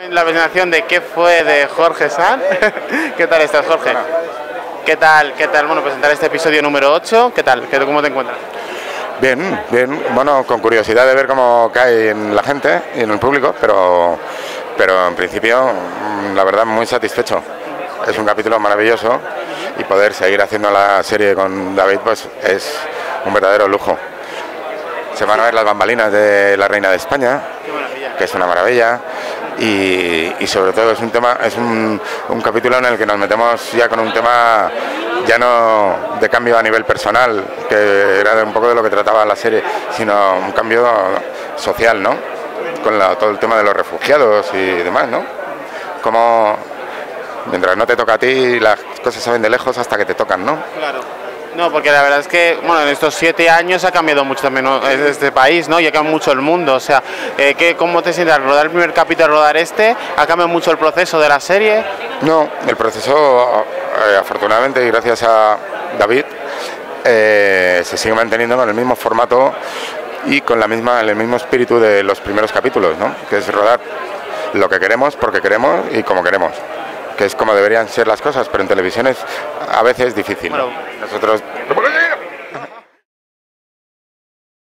en la presentación de ¿Qué fue de Jorge Sanz? ¿Qué tal estás, Jorge? Hola. ¿Qué tal? Bueno, presentar este episodio número 8. ¿Qué tal? ¿Cómo te encuentras? Bien, bien. Bueno, con curiosidad de ver cómo cae en la gente y en el público, pero en principio, la verdad, muy satisfecho. Es un capítulo maravilloso y poder seguir haciendo la serie con David, pues es un verdadero lujo. Se van a ver las bambalinas de la Reina de España, que es una maravilla, y sobre todo es un tema, es un capítulo en el que nos metemos ya con un tema ya no de cambio a nivel personal, que era un poco de lo que trataba la serie, sino un cambio social, ¿no? Con todo el tema de los refugiados y demás, ¿no? Como mientras no te toca a ti, las cosas se ven de lejos hasta que te tocan, ¿no? Claro. No, porque la verdad es que, bueno, en estos 7 años ha cambiado mucho también este país, ¿no? Y ha cambiado mucho el mundo, o sea, ¿cómo te sientes al rodar el primer capítulo, rodar este? ¿Ha cambiado mucho el proceso de la serie? No, el proceso, afortunadamente, y gracias a David, se sigue manteniendo con el mismo formato y con el mismo espíritu de los primeros capítulos, ¿no? Que es rodar lo que queremos, porque queremos y como queremos, que es como deberían ser las cosas, pero en televisión es a veces difícil, ¿no? Bueno, Nosotros